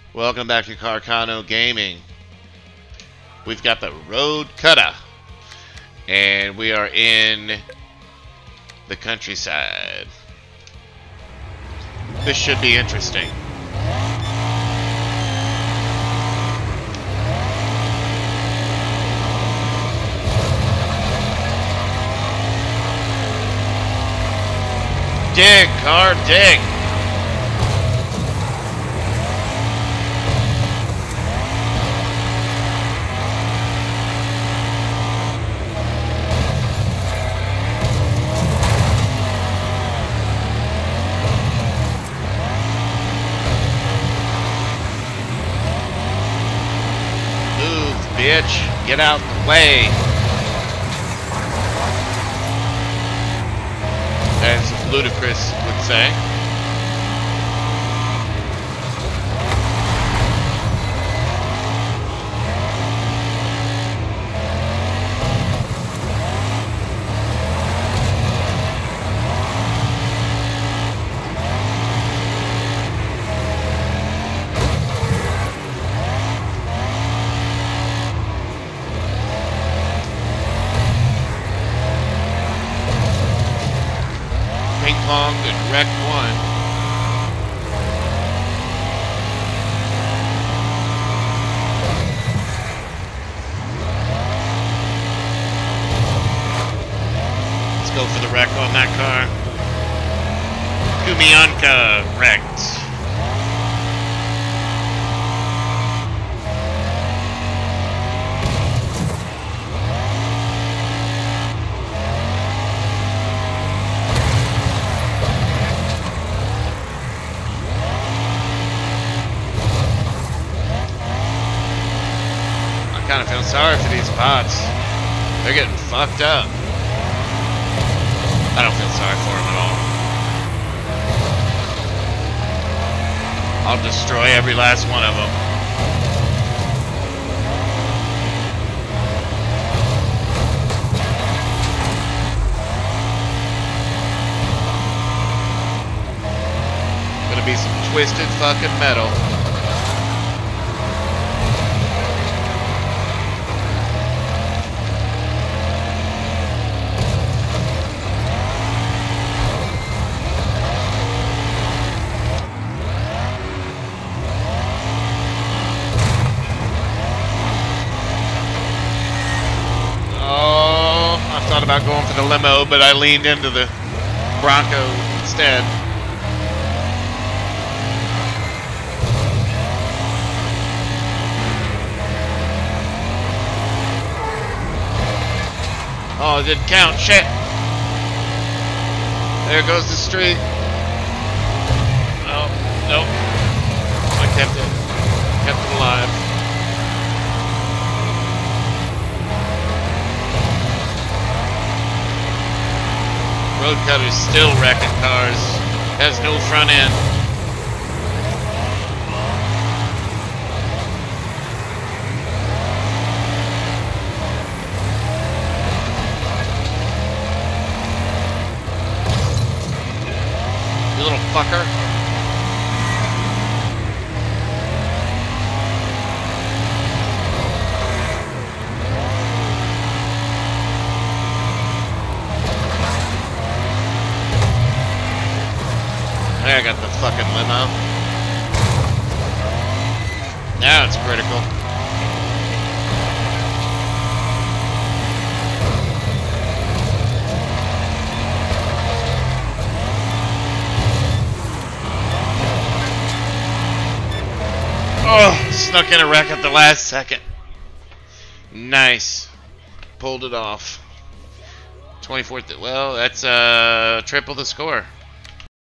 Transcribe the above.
Welcome back to Carcano Gaming. We've got the Roadcutter, and we are in the countryside. This should be interesting. Dig, car, dig. Move, bitch. Get out the way. As Ludacris would say. Ping pong and wreck one. Let's go for the wreck on that car. Kumyanka wrecked. I kind of feel sorry for these bots. They're getting fucked up. I don't feel sorry for them at all. I'll destroy every last one of them. Gonna be some twisted fucking metal. Thought about going for the limo, but I leaned into the Bronco instead. Oh, it didn't count. Shit. There goes the street. Oh, nope. I kept it alive. Roadcutter's still wrecking cars. Has no front end. You little fucker. I got the fucking limo. Now it's critical. Oh, snuck in a wreck at the last second. Nice. Pulled it off. 24th. Well, that's triple the score.